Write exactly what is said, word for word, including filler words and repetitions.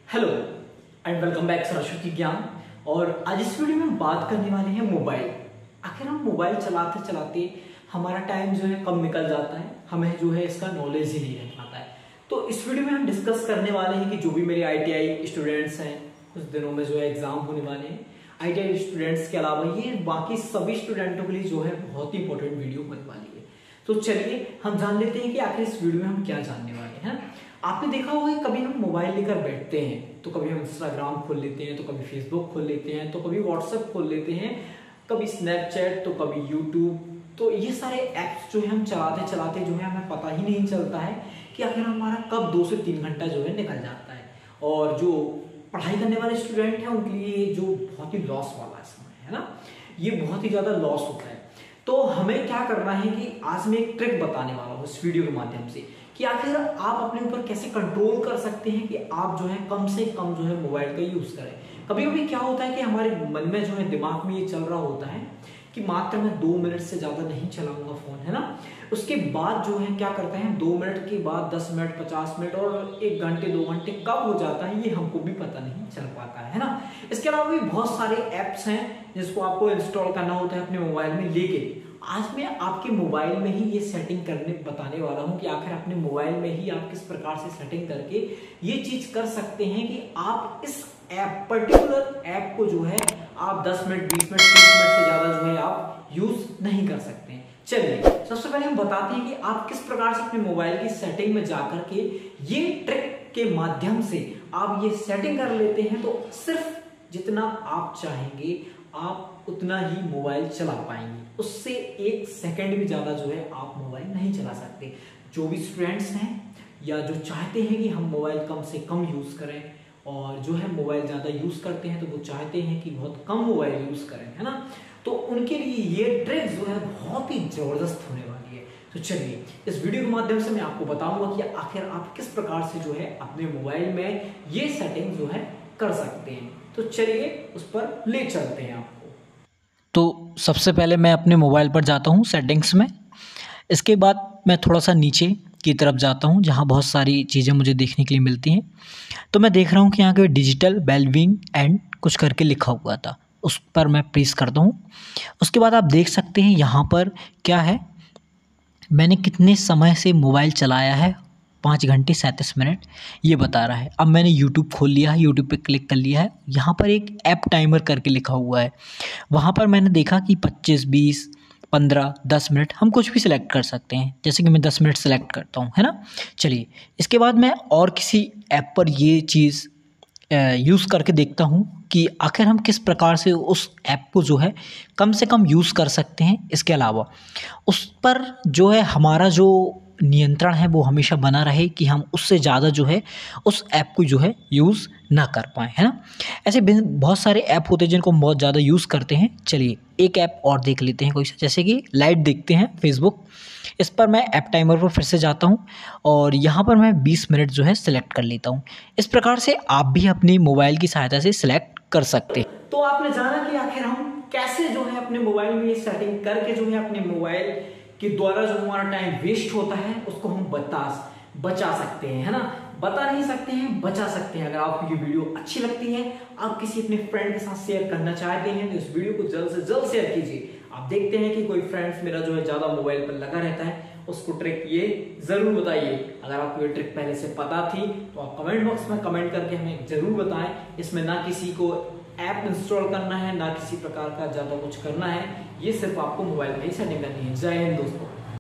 Hello and welcome back Saraswati Gyan. और आज इस वीडियो में हम बात करने वाले हैं मोबाइल। आखिर हम मोबाइल चलाते चलाते हमारा टाइम जो है कब निकल जाता है, हमें जो है इसका नॉलेज ही नहीं रह पाता है। तो इस वीडियो में हम डिस्कस करने वाले हैं कि जो भी मेरे आई टी आई स्टूडेंट्स हैं, कुछ दिनों में जो है एग्जाम होने वाले हैं, आई टी आई स्टूडेंट्स के अलावा ये बाकी सभी स्टूडेंटों के लिए जो है बहुत ही इंपॉर्टेंट वीडियो होने वाली है। तो चलिए हम जान लेते हैं कि आखिर इस वीडियो में हम क्या जानने वाले हैं। आपने देखा होगा कि कभी हम मोबाइल लेकर बैठते हैं तो कभी हम इंस्टाग्राम खोल लेते हैं, तो कभी फेसबुक खोल लेते हैं, तो कभी व्हाट्सएप खोल लेते हैं, कभी स्नैपचैट, तो कभी यूट्यूब। तो ये सारे ऐप्स जो है हम चलाते चलाते जो है हमें पता ही नहीं चलता है कि आखिर हमारा कब दो से तीन घंटा जो है निकल जाता है। और जो पढ़ाई करने वाले स्टूडेंट हैं उनके लिए जो बहुत ही लॉस वाला समय है ना, ये बहुत ही ज्यादा लॉस होता है। तो हमें क्या करना है कि आज मैं एक ट्रिक बताने वाला हूँ इस वीडियो के माध्यम से कि आखिर आप अपने ऊपर कैसे कंट्रोल कर सकते हैं कि आप जो है कम से कम जो है मोबाइल का यूज करें। कभी कभी क्या होता है कि हमारे मन में जो है दिमाग में ये चल रहा होता है कि मात्र मैं दो मिनट से ज्यादा नहीं चलाऊंगा फोन, है ना। उसके बाद जो है क्या करते हैं, दो मिनट के बाद दस मिनट, पचास मिनट और एक घंटे दो घंटे कब हो जाता है ये हमको भी पता नहीं चल पाता है ना। इसके अलावा भी बहुत सारे ऐप्स हैं जिसको आपको इंस्टॉल करना होता है अपने मोबाइल में। लेकिन आज मैं आपके मोबाइल में ही ये सेटिंग करने बताने वाला हूं कि आखिर अपने मोबाइल में ही आप किस प्रकार से सेटिंग करके ये चीज कर सकते हैं कि आप इस ऐप पर्टिकुलर ऐप को जो है आप दस मिनट, बीस मिनट, तीस मिनट से ज्यादा जो है आप यूज नहीं कर सकते हैं। चलिए सबसे पहले हम बताते हैं कि आप किस प्रकार से अपने मोबाइल की सेटिंग में जाकर के ये ट्रिक के माध्यम से आप ये सेटिंग कर लेते हैं तो सिर्फ जितना आप चाहेंगे आप उतना ही मोबाइल चला पाएंगे। उससे एक सेकंड भी ज्यादा जो है आप मोबाइल नहीं चला सकते। जो भी स्टूडेंट्स हैं या जो चाहते हैं कि हम मोबाइल कम से कम यूज करें और जो है मोबाइल ज्यादा यूज करते हैं तो वो चाहते हैं कि बहुत कम मोबाइल यूज करें, है ना, तो उनके लिए ये ट्रिक जो है बहुत ही जबरदस्त होने वाली है। तो चलिए इस वीडियो के माध्यम से मैं आपको बताऊंगा कि आखिर आप किस प्रकार से जो है अपने मोबाइल में ये सेटिंग जो है कर सकते हैं। तो चलिए उस पर ले चलते हैं आपको। तो सबसे पहले मैं अपने मोबाइल पर जाता हूँ सेटिंग्स में। इसके बाद मैं थोड़ा सा नीचे की तरफ जाता हूँ जहाँ बहुत सारी चीज़ें मुझे देखने के लिए मिलती हैं। तो मैं देख रहा हूँ कि यहाँ के डिजिटल वेलबींग एंड कुछ करके लिखा हुआ था, उस पर मैं प्रेस करता हूँ। उसके बाद आप देख सकते हैं यहाँ पर क्या है, मैंने कितने समय से मोबाइल चलाया है, पाँच घंटे सैंतीस मिनट ये बता रहा है। अब मैंने यूट्यूब खोल लिया है, यूट्यूब पे क्लिक कर लिया है। यहाँ पर एक ऐप टाइमर करके लिखा हुआ है, वहाँ पर मैंने देखा कि पच्चीस, बीस, पंद्रह, दस मिनट हम कुछ भी सिलेक्ट कर सकते हैं। जैसे कि मैं दस मिनट सेलेक्ट करता हूँ, है ना। चलिए इसके बाद मैं और किसी ऐप पर ये चीज़ यूज़ करके देखता हूँ कि आखिर हम किस प्रकार से उस ऐप को जो है कम से कम यूज़ कर सकते हैं। इसके अलावा उस पर जो है हमारा जो नियंत्रण है वो हमेशा बना रहे कि हम उससे ज़्यादा जो है उस ऐप को जो है यूज़ ना कर पाएँ, है ना। ऐसे बहुत सारे ऐप होते हैं जिनको हम बहुत ज़्यादा यूज़ करते हैं। चलिए एक ऐप और देख लेते हैं कोई सा, जैसे कि लाइट देखते हैं फेसबुक। इस पर मैं ऐप टाइमर पर फिर से जाता हूँ और यहाँ पर मैं बीस मिनट जो है सिलेक्ट कर लेता हूँ। इस प्रकार से आप भी अपनी मोबाइल की सहायता से सिलेक्ट कर सकते हैं। तो आपने जाना कि आखिर हम कैसे जो है अपने मोबाइल में ये सेटिंग करके जो है अपने मोबाइल के द्वारा जो हमारा टाइम वेस्ट होता है उसको हम बता बचा सकते हैं, है ना। बता नहीं सकते हैं, बचा सकते हैं। अगर आपको ये वीडियो अच्छी लगती है, आप किसी अपने फ्रेंड के साथ शेयर करना चाहते हैं तो इस वीडियो को जल्द से जल्द शेयर कीजिए। आप देखते हैं कि कोई फ्रेंड्स मेरा जो है ज्यादा मोबाइल पर लगा रहता है, उसको ट्रिक ये जरूर बताइए। अगर आपको ये ट्रिक पहले से पता थी तो आप कमेंट बॉक्स में कमेंट करके हमें जरूर बताएं। इसमें ना किसी को ऐप इंस्टॉल करना है, ना किसी प्रकार का ज्यादा कुछ करना है, ये सिर्फ आपको मोबाइल में ही सेटिंग करनी है। जय हिंद दोस्तों।